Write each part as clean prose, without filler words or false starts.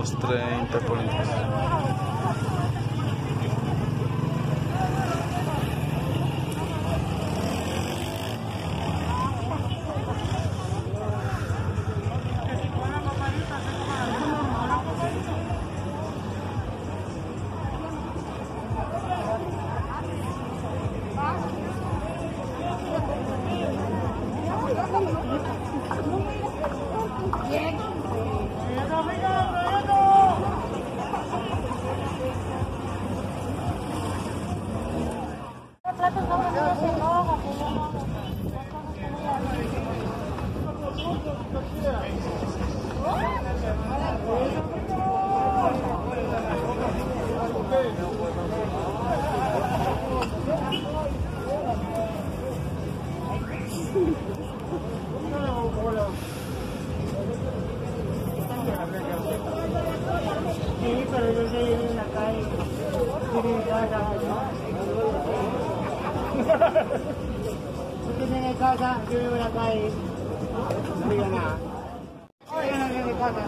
230 por ahí. Sí, pero yo soy en la calle. Usted tiene casa, yo vivo en la calle. No diga nada. Yo no tengo casa.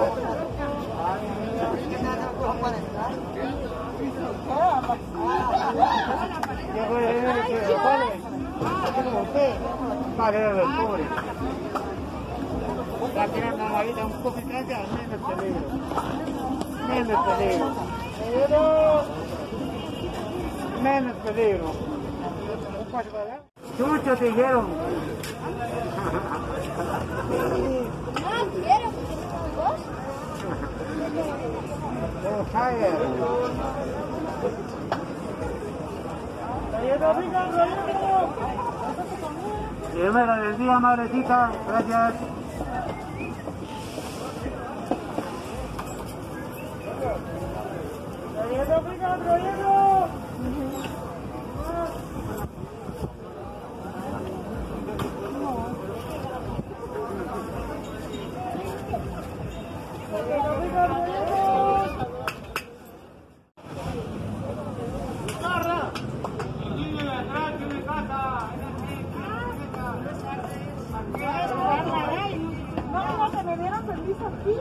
La tiene una marita un poco extraña, menos peligro. Menos peligro. Menos peligro. Chucho te dijeron. No quiero, porque tengo dos. Dios me la bendiga, madrecita. Gracias. No, que me dieron permiso aquí.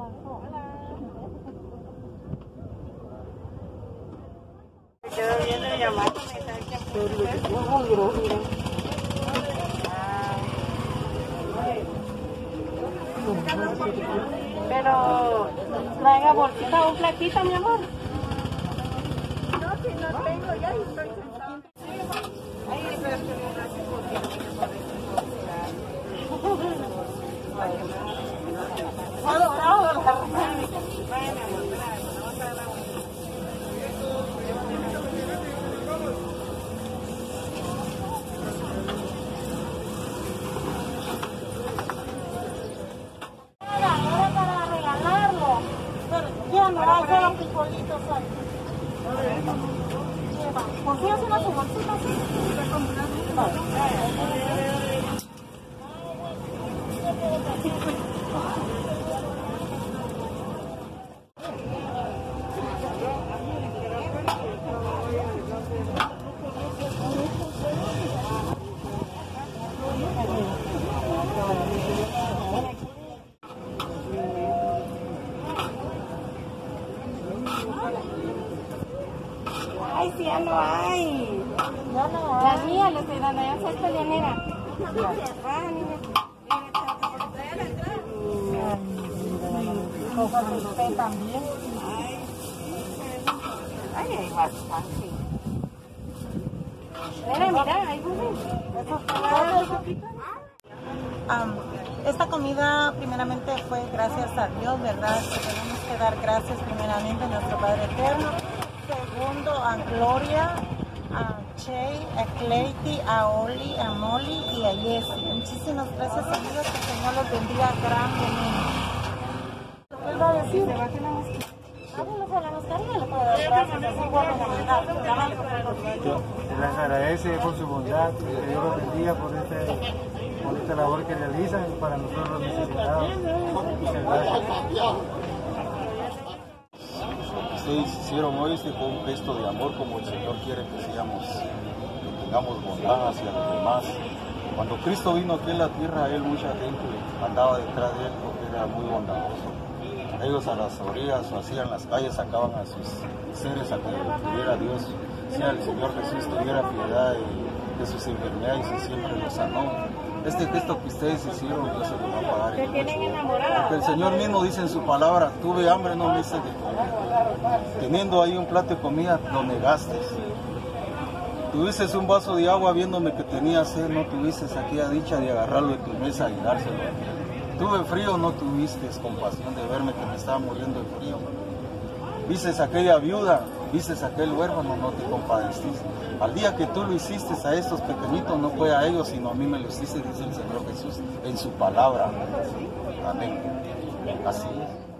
Quedó viendo y llamándome, ¿sabes qué? Pero traiga bolsita o platita, mi amor. No, si no tengo, ya estoy sentada. Ay, pero es que no nace porque Era para regalarlo. Pero ya no hay, solo frijolitos hay. ¿Por qué hacen su bolsita así? ay, sí, ya no hay. Ya no hay. La mía le estoy dando, ya soy peleonera. Ah, mire. Usted también. Ay, hay bastante. Mira, ahí Esta comida primeramente fue gracias a Dios, ¿verdad? Que tenemos que dar gracias primeramente a nuestro Padre Eterno. Segundo, a Gloria, a Che, a Cleity, a Oli, a Molly y a Jessie. Muchísimas gracias, amigos, que el Señor los bendiga grandemente. Vuelvo a decir. Vámonos a la mascarilla, le puedo dar gracias. Es un guardo Les agradece por su bondad, que Dios los bendiga por esta labor que realizan para nosotros los necesitados. Muchas gracias. Lo que ustedes hicieron hoy fue un gesto de amor como el Señor quiere que seamos, que tengamos bondad hacia los demás. Cuando Cristo vino aquí en la tierra, mucha gente andaba detrás de él porque era muy bondadoso. Ellos a las orillas o hacían las calles sacaban a sus seres a que tuviera Dios, sea el Señor Jesús tuviera piedad de sus enfermedades y siempre los sanó. Este gesto que ustedes hicieron, Dios se lo va a pagar. te tienen enamorada. Porque el Señor mismo dice en su palabra, tuve hambre, no me hice de comer. Teniendo ahí un plato de comida, lo negaste. Tuviste un vaso de agua viéndome que tenía sed, no tuviste aquella dicha de agarrarlo de tu mesa y dárselo. Tuve frío, no tuviste compasión de verme que me estaba muriendo de frío. Viste aquella viuda, viste aquel huérfano, no te compadeciste. Al día que tú lo hiciste a estos pequeñitos, no fue a ellos, sino a mí me lo hiciste, dice el Señor Jesús en su palabra. Amén. Así es.